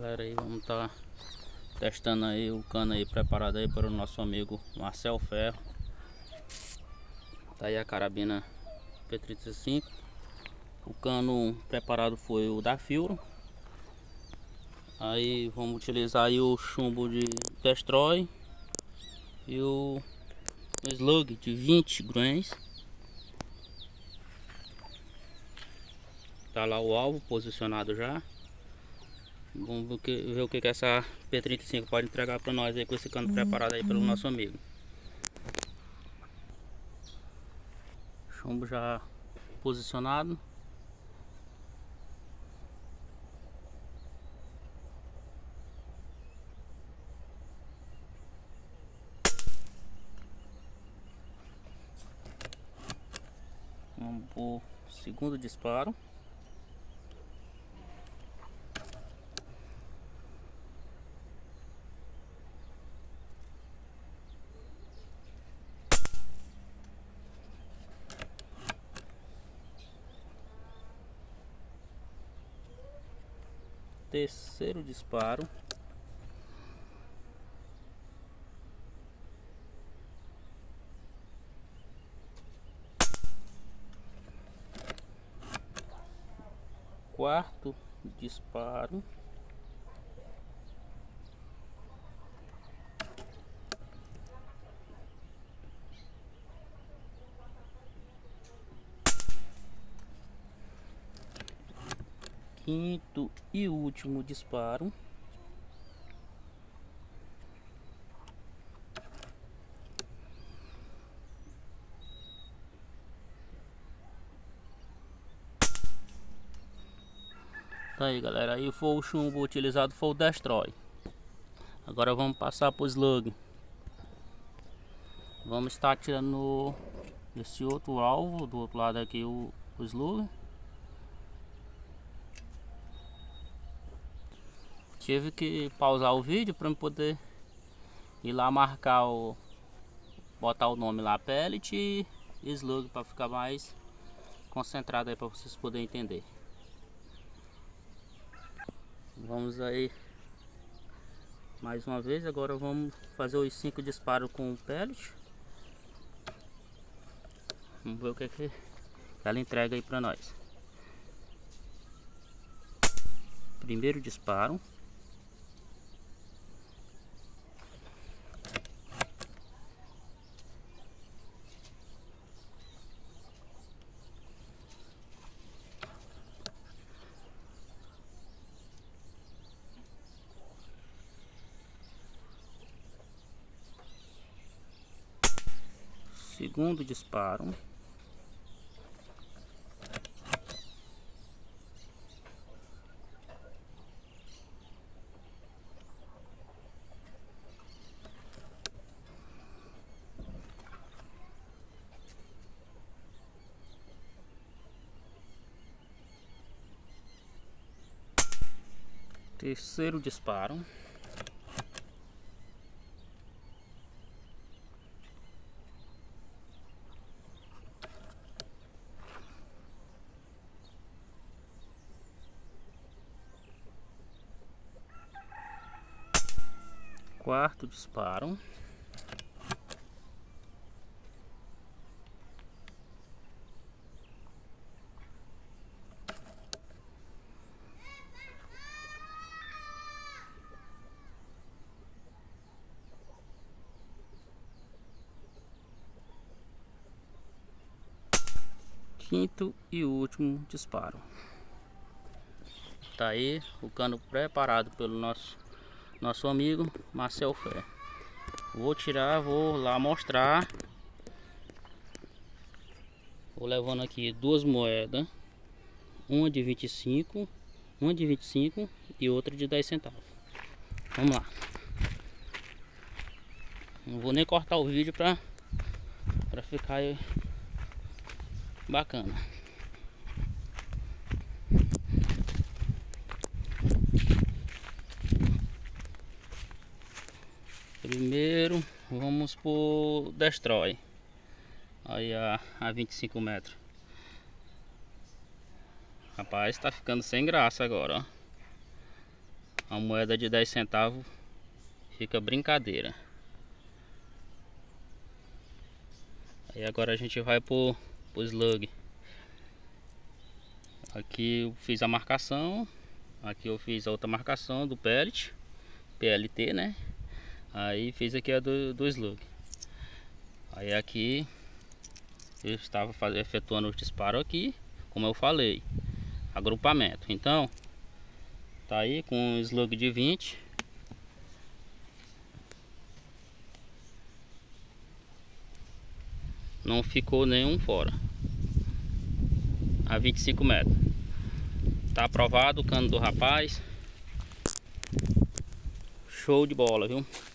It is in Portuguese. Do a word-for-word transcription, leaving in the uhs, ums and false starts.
Galera, aí vamos estar tá testando aí o cano aí preparado aí para o nosso amigo Marcel Ferro. Tá aí a carabina P trinta e cinco. O cano preparado foi o da Filro. Aí vamos utilizar aí o chumbo de Destroy e o slug de vinte grains. Tá lá o alvo posicionado já. Vamos ver o que, ver o que, que essa P trinta e cinco pode entregar para nós aí com esse cano preparado aí pelo nosso amigo. Chumbo já posicionado. Vamos pro segundo disparo. Terceiro disparo. Quarto disparo. Quinto e último disparo. Tá aí, galera, aí foi o chumbo utilizado, foi o Destroy. Agora vamos passar pro slug. Vamos estar tirando esse outro alvo, do outro lado aqui o, o slug. Tive que pausar o vídeo para eu poder ir lá marcar o, botar o nome lá, pellet e slug, para ficar mais concentrado aí para vocês poderem entender. Vamos aí mais uma vez. Agora vamos fazer os cinco disparos com o pellet. Vamos ver o que, que ela entrega aí para nós. Primeiro disparo. Segundo disparo. Terceiro disparo. Quarto disparo. Quinto e último disparo. Tá aí o cano preparado pelo nosso nosso amigo Marcel Ferro. Vou tirar, vou lá mostrar. Vou levando aqui duas moedas, uma de vinte e cinco, uma de vinte e cinco e outra de dez centavos. Vamos lá. Não vou nem cortar o vídeo para para ficar aí bacana. Primeiro vamos por Destroy. Aí a, a vinte e cinco metros. Rapaz, tá ficando sem graça agora, ó. uma moeda de dez centavos fica brincadeira. Aí agora a gente vai pro, pro slug. Aqui eu fiz a marcação. Aqui eu fiz a outra marcação do pellet, P L T, né? Aí fiz aqui a do, do slug. Aí aqui eu estava faz, efetuando os disparos aqui, como eu falei, agrupamento. Então tá aí com um slug de vinte. Não ficou nenhum fora. A vinte e cinco metros. Tá aprovado o cano do rapaz. Show de bola, viu?